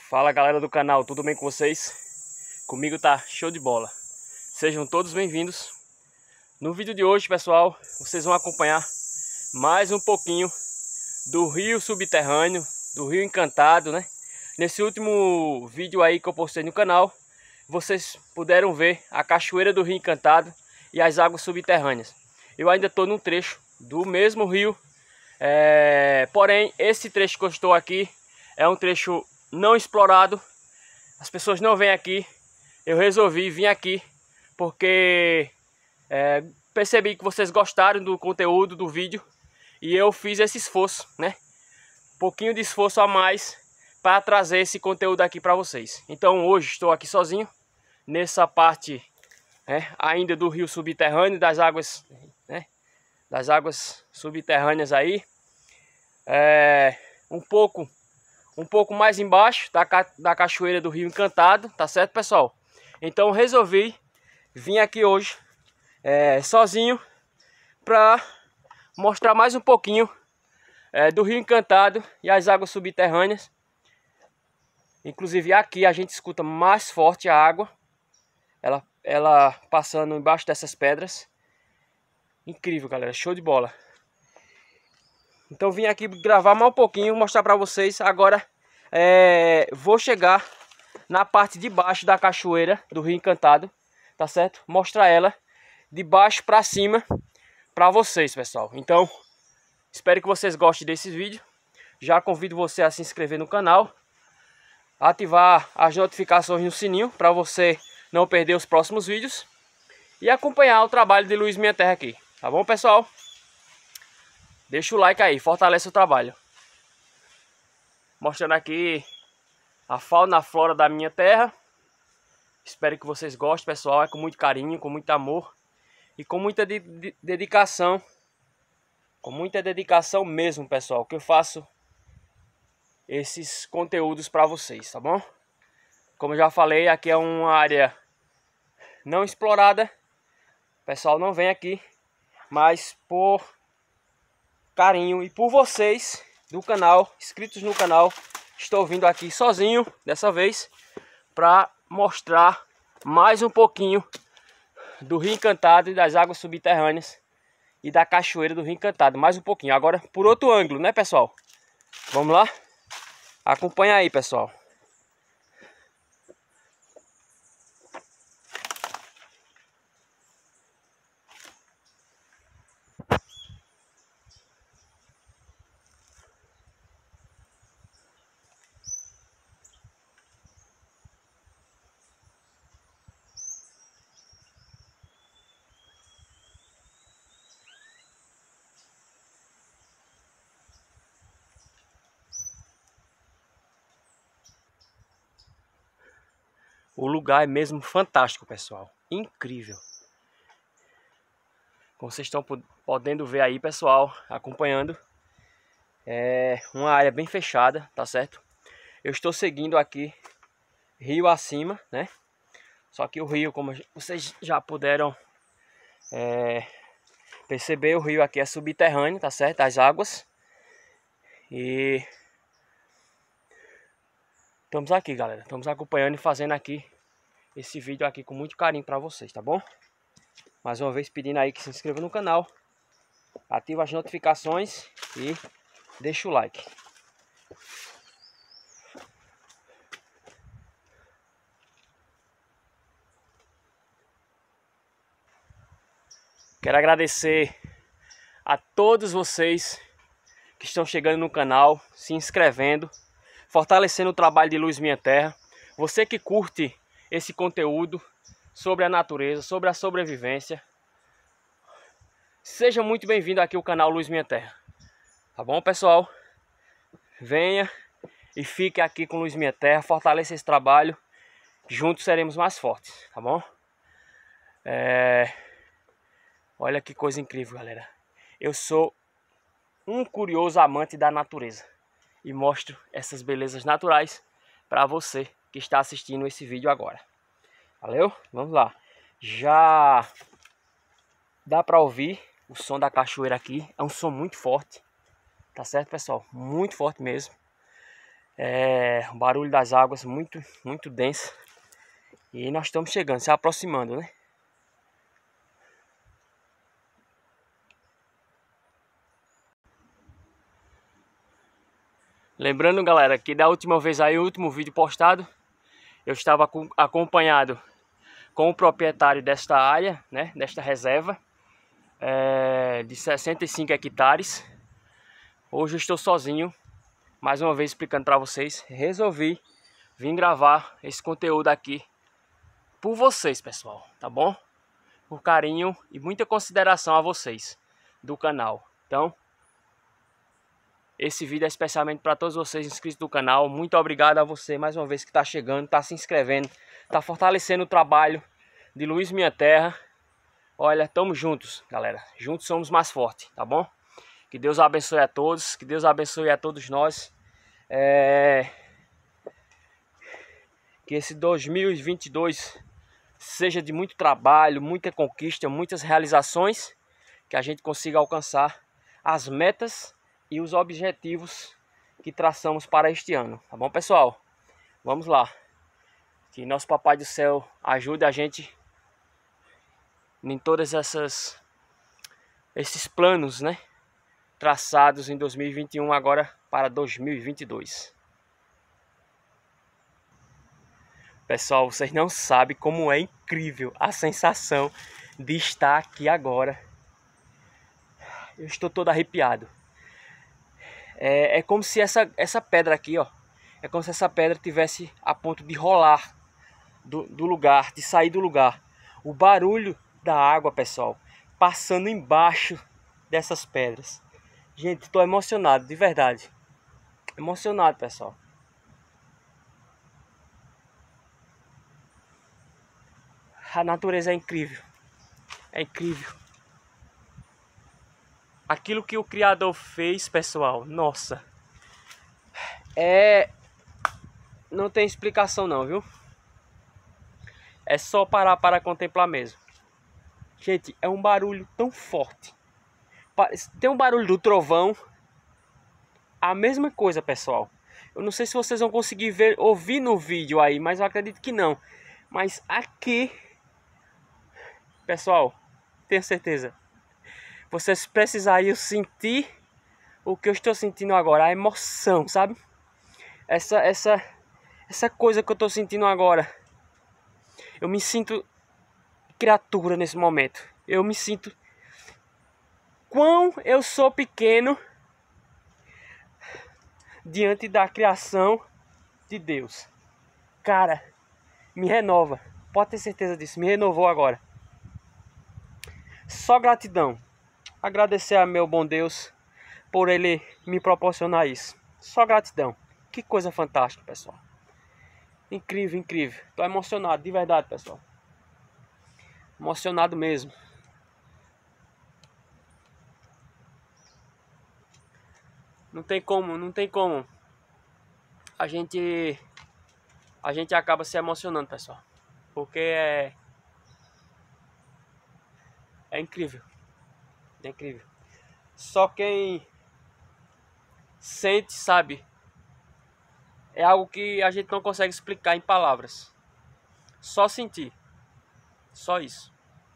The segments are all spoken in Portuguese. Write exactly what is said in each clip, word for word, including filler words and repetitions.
Fala galera do canal, tudo bem com vocês? Comigo tá show de bola. Sejam todos bem-vindos. No vídeo de hoje, pessoal, vocês vão acompanhar mais um pouquinho do rio subterrâneo, do rio encantado, né? Nesse último vídeo aí que eu postei no canal, vocês puderam ver a cachoeira do rio encantado e as águas subterrâneas. Eu ainda estou num trecho do mesmo rio, é... porém esse trecho que eu estou aqui é um trecho não explorado. As pessoas não vêm aqui. Eu resolvi vir aqui porque é, percebi que vocês gostaram do conteúdo do vídeo e eu fiz esse esforço, né? Um pouquinho de esforço a mais para trazer esse conteúdo aqui para vocês. Então hoje estou aqui sozinho nessa parte, né, ainda do rio subterrâneo, das águas, né, das águas subterrâneas aí, é, um pouco um pouco mais embaixo da, ca da cachoeira do rio encantado, tá certo, pessoal? Então resolvi vir aqui hoje é, sozinho para mostrar mais um pouquinho é, do rio encantado e as águas subterrâneas. Inclusive aqui a gente escuta mais forte a água, ela, ela passando embaixo dessas pedras. Incrível, galera, show de bola. Então vim aqui gravar mais um pouquinho, mostrar para vocês. Agora é, vou chegar na parte de baixo da cachoeira do rio encantado, tá certo? Mostrar ela de baixo para cima para vocês, pessoal. Então espero que vocês gostem desse vídeo. Já convido você a se inscrever no canal, ativar as notificações no sininho para você não perder os próximos vídeos e acompanhar o trabalho de Luiz Minha Terra aqui, tá bom, pessoal? Deixa o like aí, fortalece o trabalho. Mostrando aqui a fauna e a flora da minha terra. Espero que vocês gostem, pessoal. É com muito carinho, com muito amor e com muita de de dedicação. Com muita dedicação mesmo, pessoal, que eu faço esses conteúdos para vocês, tá bom? Como eu já falei, aqui é uma área não explorada. O pessoal não vem aqui, mas por carinho e por vocês do canal, inscritos no canal, estou vindo aqui sozinho dessa vez para mostrar mais um pouquinho do rio encantado e das águas subterrâneas e da cachoeira do rio encantado, mais um pouquinho, agora por outro ângulo, né, pessoal? Vamos lá? Acompanha aí, pessoal. O lugar é mesmo fantástico, pessoal. Incrível. Como vocês estão podendo ver aí, pessoal, acompanhando. É uma área bem fechada, tá certo? Eu estou seguindo aqui rio acima, né? Só que o rio, como vocês já puderam é, perceber, o rio aqui é subterrâneo, tá certo? As águas. E estamos aqui, galera. Estamos acompanhando e fazendo aqui esse vídeo aqui com muito carinho para vocês, tá bom? Mais uma vez pedindo aí que se inscreva no canal, ative as notificações e deixa o like. Quero agradecer a todos vocês que estão chegando no canal, se inscrevendo, fortalecendo o trabalho de Luiz Minha Terra. Você que curte esse conteúdo sobre a natureza, sobre a sobrevivência, seja muito bem-vindo aqui ao canal Luiz Minha Terra. Tá bom, pessoal? Venha e fique aqui com Luiz Minha Terra, fortaleça esse trabalho. Juntos seremos mais fortes, tá bom? É... Olha que coisa incrível, galera. Eu sou um curioso amante da natureza e mostro essas belezas naturais para você que está assistindo esse vídeo agora. Valeu? Vamos lá. Já dá para ouvir o som da cachoeira aqui. É um som muito forte. Tá certo, pessoal? Muito forte mesmo. É, o barulho das águas muito, muito denso. E nós estamos chegando, se aproximando, né? Lembrando, galera, que da última vez aí, o último vídeo postado, eu estava acompanhado com o proprietário desta área, né? Desta reserva, é, de sessenta e cinco hectares. Hoje eu estou sozinho, mais uma vez explicando para vocês. Resolvi vir gravar esse conteúdo aqui por vocês, pessoal, tá bom? Por carinho e muita consideração a vocês do canal. Então, esse vídeo é especialmente para todos vocês inscritos do canal. Muito obrigado a você mais uma vez que está chegando, está se inscrevendo, está fortalecendo o trabalho de Luiz Minha Terra. Olha, estamos juntos, galera. Juntos somos mais fortes, tá bom? Que Deus abençoe a todos, que Deus abençoe a todos nós. É... Que esse dois mil e vinte e dois seja de muito trabalho, muita conquista, muitas realizações, que a gente consiga alcançar as metas e os objetivos que traçamos para este ano, tá bom, pessoal? Vamos lá. Que nosso Papai do Céu ajude a gente em todas essas esses planos, né, traçados em dois mil e vinte e um agora para dois mil e vinte e dois. Pessoal, vocês não sabem como é incrível a sensação de estar aqui agora. Eu estou todo arrepiado. É, é como se essa, essa pedra aqui, ó, é como se essa pedra tivesse a ponto de rolar do, do lugar, de sair do lugar. O barulho da água, pessoal, passando embaixo dessas pedras. Gente, estou emocionado, de verdade. Emocionado, pessoal. A natureza é incrível. É incrível. Aquilo que o Criador fez, pessoal, nossa. É... Não tem explicação não, viu? É só parar para contemplar mesmo. Gente, é um barulho tão forte. Tem um barulho do trovão. A mesma coisa, pessoal. Eu não sei se vocês vão conseguir ver, ouvir no vídeo aí, mas eu acredito que não. Mas aqui, pessoal, tenho certeza, vocês precisariam sentir o que eu estou sentindo agora, a emoção, sabe? Essa, essa, essa coisa que eu estou sentindo agora. Eu me sinto criatura nesse momento. Eu me sinto quão eu sou pequeno diante da criação de Deus. Cara, me renova. Pode ter certeza disso, me renovou agora. Só gratidão. Agradecer a meu bom Deus por ele me proporcionar isso. Só gratidão. Que coisa fantástica, pessoal. Incrível, incrível. Tô emocionado, de verdade, pessoal. Emocionado mesmo. Não tem como, não tem como. A gente a gente acaba se emocionando, pessoal. Porque é é incrível. É incrível. Só quem sente, sabe? É algo que a gente não consegue explicar em palavras. Só sentir. Só isso.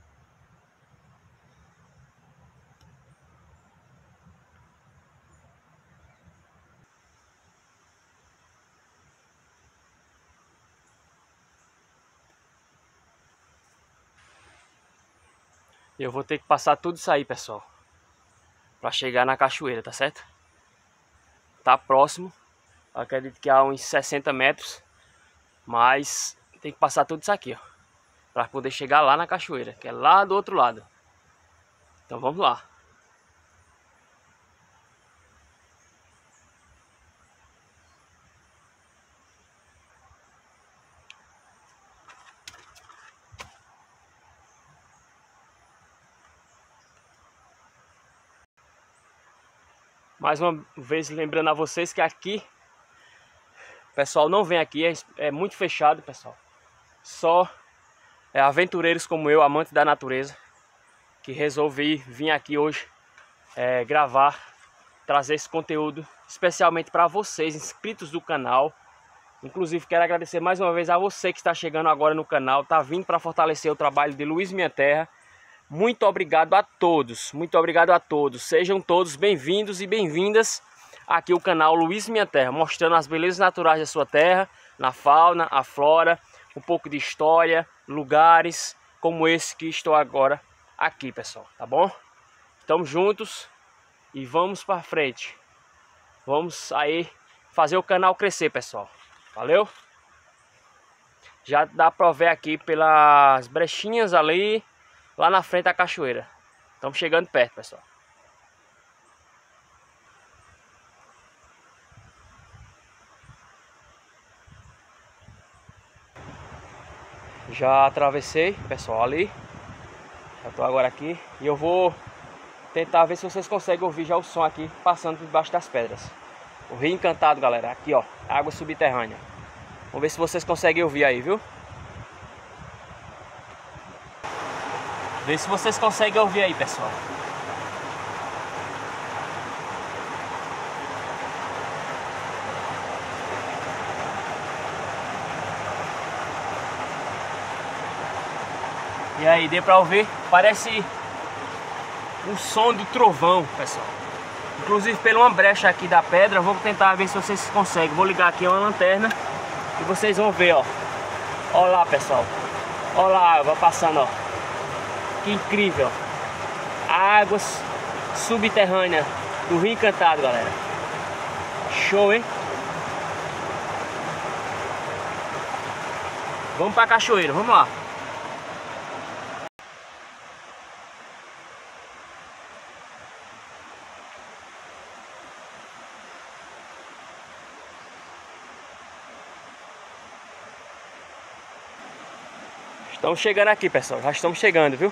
Eu vou ter que passar tudo isso aí, pessoal, para chegar na cachoeira, tá certo? Tá próximo. Eu acredito que há uns sessenta metros. Mas tem que passar tudo isso aqui, ó, para poder chegar lá na cachoeira, que é lá do outro lado. Então vamos lá. Mais uma vez lembrando a vocês que aqui, pessoal, não vem aqui, é, é muito fechado, pessoal. Só é, aventureiros como eu, amante da natureza, que resolvi vir aqui hoje é, gravar, trazer esse conteúdo especialmente para vocês, inscritos do canal. Inclusive quero agradecer mais uma vez a você que está chegando agora no canal, está vindo para fortalecer o trabalho de Luiz Minha Terra. Muito obrigado a todos, muito obrigado a todos. Sejam todos bem-vindos e bem-vindas aqui ao canal Luiz Minha Terra, mostrando as belezas naturais da sua terra, na fauna, a flora, um pouco de história, lugares como esse que estou agora aqui, pessoal, tá bom? Estamos juntos e vamos para frente. Vamos aí fazer o canal crescer, pessoal. Valeu? Já dá para ver aqui pelas brechinhas ali, lá na frente da cachoeira. Estamos chegando perto, pessoal. Já atravessei, pessoal, ali. Já estou agora aqui e eu vou tentar ver se vocês conseguem ouvir já o som aqui passando por debaixo das pedras. O Rio Encantado, galera, aqui ó, água subterrânea. Vamos ver se vocês conseguem ouvir aí, viu? Vê se vocês conseguem ouvir aí, pessoal. E aí, deu pra ouvir? Parece um som de trovão, pessoal. Inclusive pela uma brecha aqui da pedra, vou tentar ver se vocês conseguem. Vou ligar aqui uma lanterna e vocês vão ver, ó. Olha lá, pessoal. Olha lá a água passando, ó. Que incrível. Águas subterrâneas do Rio Encantado, galera. Show, hein? Vamos pra cachoeira, vamos lá. Estamos chegando aqui, pessoal, já estamos chegando, viu?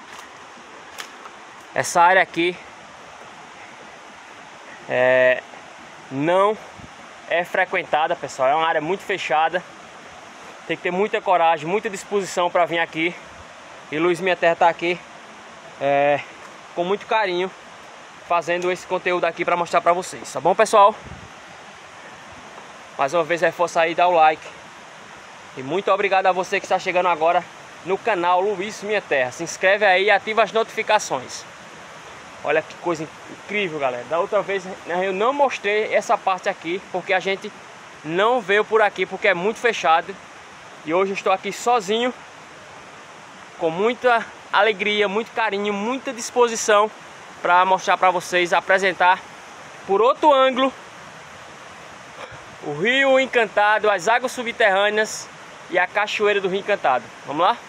Essa área aqui é, não é frequentada, pessoal, é uma área muito fechada. Tem que ter muita coragem, muita disposição para vir aqui. E Luiz Minha Terra está aqui é, com muito carinho, fazendo esse conteúdo aqui para mostrar para vocês, tá bom, pessoal? Mais uma vez, reforça aí, dá o like. E muito obrigado a você que está chegando agora no canal Luiz Minha Terra. Se inscreve aí e ativa as notificações. Olha que coisa incrível, galera. Da outra vez eu não mostrei essa parte aqui, porque a gente não veio por aqui, porque é muito fechado. E hoje eu estou aqui sozinho, com muita alegria, muito carinho, muita disposição para mostrar para vocês, apresentar por outro ângulo o Rio Encantado, as águas subterrâneas e a cachoeira do Rio Encantado. Vamos lá?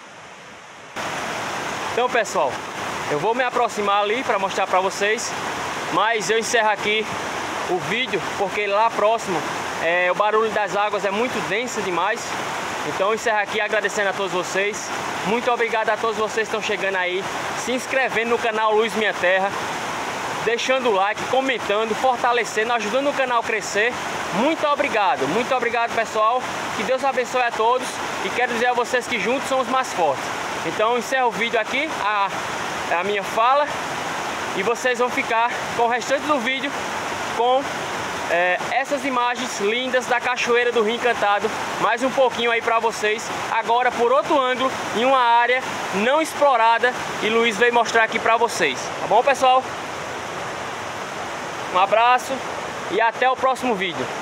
Então, pessoal, eu vou me aproximar ali para mostrar para vocês, mas eu encerro aqui o vídeo porque lá próximo é, o barulho das águas é muito denso demais. Então eu encerro aqui agradecendo a todos vocês. Muito obrigado a todos vocês que estão chegando aí, se inscrevendo no canal Luiz Minha Terra, deixando o like, comentando, fortalecendo, ajudando o canal a crescer. Muito obrigado, muito obrigado, pessoal. Que Deus abençoe a todos. E quero dizer a vocês que juntos somos mais fortes. Então eu encerro o vídeo aqui, a, a minha fala. E vocês vão ficar com o restante do vídeo com é, essas imagens lindas da cachoeira do Rio Encantado. Mais um pouquinho aí pra vocês. Agora por outro ângulo, em uma área não explorada. E Luiz veio mostrar aqui pra vocês. Tá bom, pessoal? Um abraço e até o próximo vídeo.